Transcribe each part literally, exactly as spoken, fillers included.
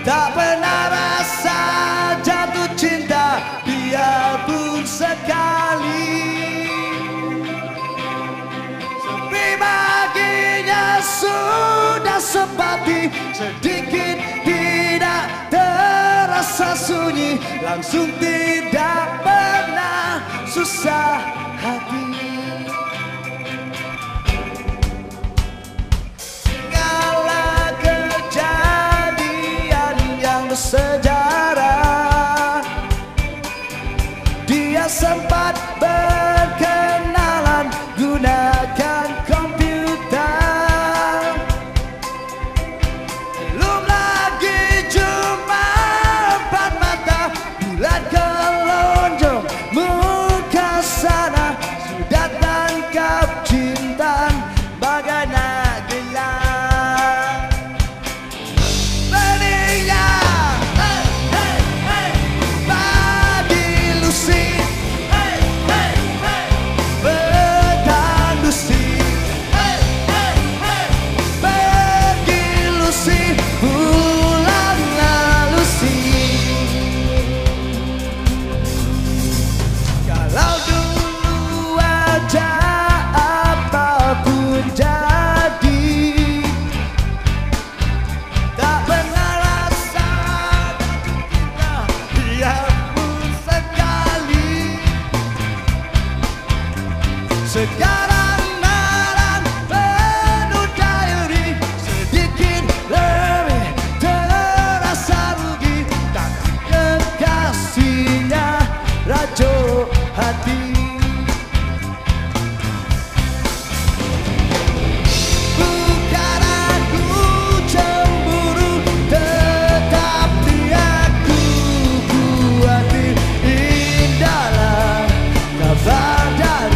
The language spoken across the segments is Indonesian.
Tak pernah rasa jatuh cinta biarpun sekali. Sepi baginya sudah seperti sedikit tidak terasa sunyi. Langsung tidak pernah susah hati. Sejarah dia sempat berkenalan gunakan komputer. Belum lagi jumpa empat mata bulan kelonjong muka sana. Sudah tangkap cinta bagai nagelang. Beningnya sekarang marah penuh daya, sedikit lebih terasa rugi. Tapi kekasihnya rajo hati. Bukan aku cemburu, tetapi aku kuatir. Indahlah kabar dari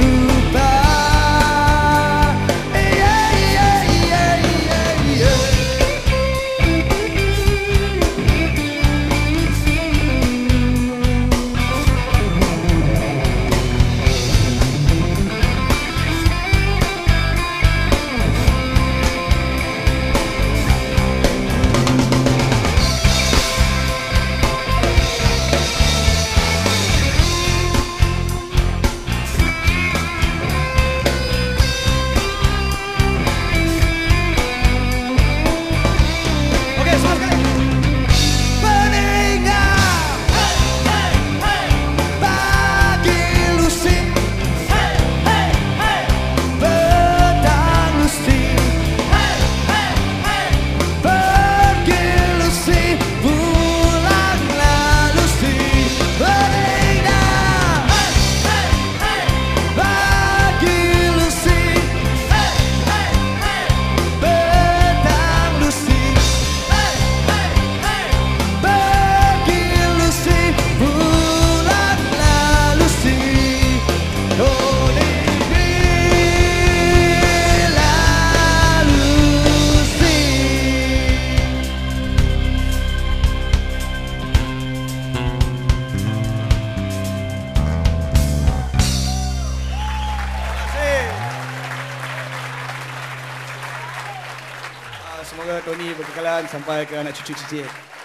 semoga Tony berkekalan sampai ke anak cucu cicit.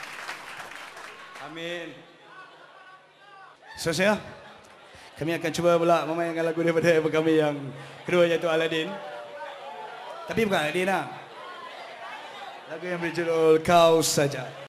Amin. Seterusnya, kami akan cuba pula memainkan lagu daripada album kami yang kedua, iaitu Aladdin. Tapi bukan Aladdin lah. Lagu yang berjudul Kau Saja.